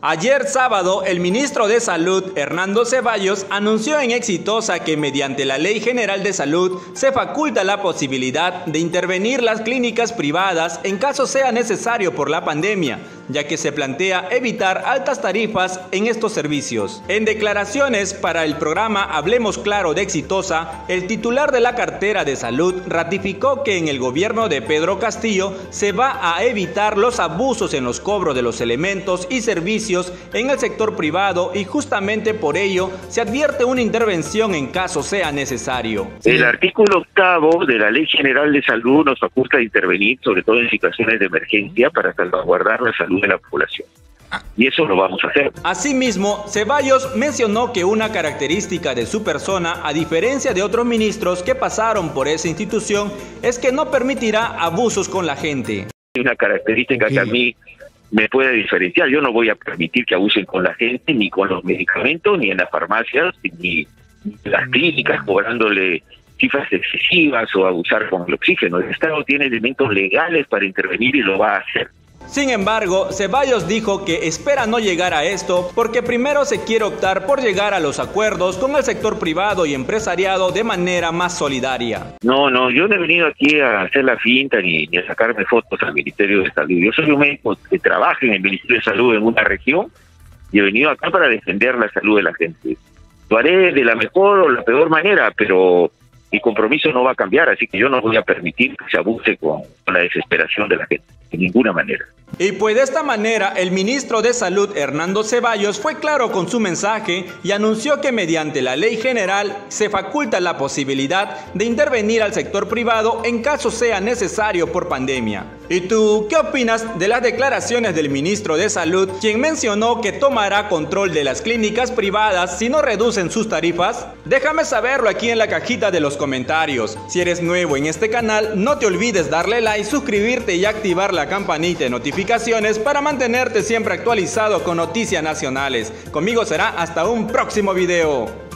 Ayer sábado, el ministro de Salud, Hernando Ceballos, anunció en Exitosa que mediante la Ley General de Salud se faculta la posibilidad de intervenir las clínicas privadas en caso sea necesario por la pandemia, ya que se plantea evitar altas tarifas en estos servicios. En declaraciones para el programa Hablemos Claro de Exitosa, el titular de la cartera de salud ratificó que en el gobierno de Pedro Castillo se va a evitar los abusos en los cobros de los elementos y servicios en el sector privado y justamente por ello se advierte una intervención en caso sea necesario. El artículo 8 de la Ley General de Salud nos faculta a intervenir, sobre todo en situaciones de emergencia, para salvaguardar la salud de la población. Y eso lo vamos a hacer. Asimismo, Ceballos mencionó que una característica de su persona, a diferencia de otros ministros que pasaron por esa institución, es que no permitirá abusos con la gente. Una característica que a mí me puede diferenciar. Yo no voy a permitir que abusen con la gente, ni con los medicamentos, ni en las farmacias, ni en las clínicas, cobrándole cifras excesivas o abusar con el oxígeno. El Estado tiene elementos legales para intervenir y lo va a hacer. Sin embargo, Ceballos dijo que espera no llegar a esto porque primero se quiere optar por llegar a los acuerdos con el sector privado y empresariado de manera más solidaria. No, yo no he venido aquí a hacer la finta ni a sacarme fotos al Ministerio de Salud. Yo soy un médico que trabaja en el Ministerio de Salud en una región y he venido acá para defender la salud de la gente. Lo haré de la mejor o la peor manera, pero mi compromiso no va a cambiar, así que yo no voy a permitir que se abuse con la desesperación de la gente, de ninguna manera. Y pues de esta manera, el ministro de Salud, Hernando Ceballos, fue claro con su mensaje y anunció que mediante la ley general se faculta la posibilidad de intervenir al sector privado en caso sea necesario por pandemia. ¿Y tú qué opinas de las declaraciones del ministro de Salud, quien mencionó que tomará control de las clínicas privadas si no reducen sus tarifas? Déjame saberlo aquí en la cajita de los comentarios. Si eres nuevo en este canal, no te olvides darle like, suscribirte y activar la campanita de notificaciones para mantenerte siempre actualizado con noticias nacionales. Conmigo será hasta un próximo video.